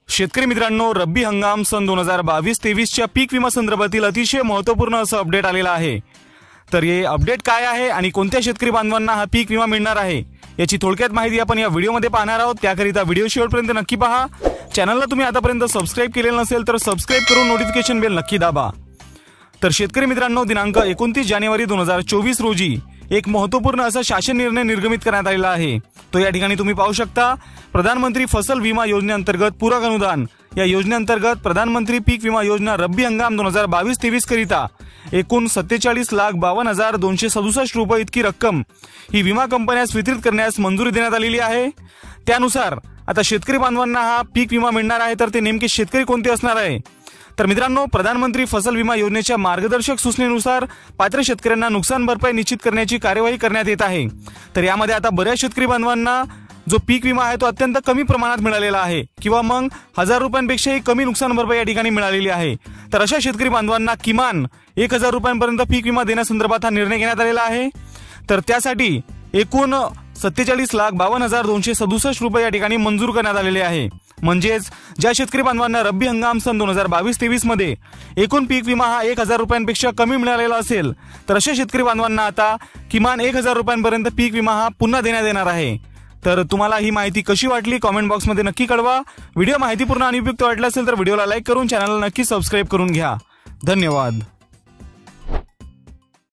शेतकरी मित्रांनो, रब्बी हंगाम सन 2022-23च्या पीक विमा संदर्भातील अतिशय महत्त्वपूर्ण असं अपडेट आलेलं आहे। तर हे अपडेट काय आहे आणि कोणत्या शेतकरी बांधवांना हा पीक विमा मिळणार आहे याची थोडक्यात माहिती आपण या व्हिडिओमध्ये पाहणार आहोत। त्याकरिता व्हिडिओ शेवटपर्यंत नक्की पहा। चॅनलला तुम्ही आतापर्यंत सबस्क्राइब केलेलं नसेल तर सबस्क्राइब करून नोटिफिकेशन बेल नक्की दाबा। तर शेतकरी मित्रांनो, दिनांक 29 जानेवारी 2024 रोजी एक महत्त्वपूर्ण असा शासन निर्णय निर्गमित करण्यात आलेला आहे। तो या ठिकाणी तुम्ही पाहू शकता। प्रधानमंत्री फसल विमा योजनेअंतर्गत पूरक अनुदान या योजनेअंतर्गत प्रधानमंत्री पीक विमा योजना रब्बी हंगाम 2022-23 करिता एकूण 47,52,267 रुपये इतकी रक्कम ही विमा कंपन्यास वितरित करण्यास मंजुरी देण्यात आलेली आहे। त्यानुसार आता शेतकरी बांधवांना हा पीक विमा मिळणार आहे। तर ते नेमके शेतकरी कोणते असणार आहे? तर मित्रांनो, प्रधानमंत्री फसल विमा योजनेच्या मार्गदर्शक सूचनेनुसार पात्र शेतकऱ्यांना नुकसान भरपाई निश्चित करण्याची कार्यवाही करण्यात येत आहे। तर यामध्ये आता बऱ्याच शेतकरी बांधवांना जो पीक विमा आहे तो अत्यंत कमी प्रमाणात मिळालेला आहे किंवा मग 1000 रुपयांपेक्षाही कमी नुकसान भरपाई या ठिकाणी मिळालेली आहे। तर अशा शेतकरी बांधवांना किमान 1000 रुपयांपर्यंत पीक विमा देण्यासंदर्भात हा निर्णय घेण्यात आलेला आहे। तर त्यासाठी एकूण 47,52,267 रुपये या ठिकाणी मंजूर करण्यात आलेले आहे। म्हणजेच ज्या शेतकरी बांधवांना रब्बी हंगाम सन 2022-23 मध्ये एकूण पीक विमा हा 1000 रुपयांपेक्षा कमी मिळालेला असेल तर अशा शेतकरी बांधवांना आता किमान 1000 रुपयांपर्यंत पीक विमा हा पुन्हा देण्यात येणार आहे। तर तुम्हाला ही माहिती कशी वाटली कमेंट बॉक्समध्ये नक्की कळवा। व्हिडिओ माहितीपूर्ण आणि उपयुक्त वाटला असेल तर व्हिडिओला लाईक करून चॅनलला नक्की सबस्क्राइब करून घ्या। धन्यवाद।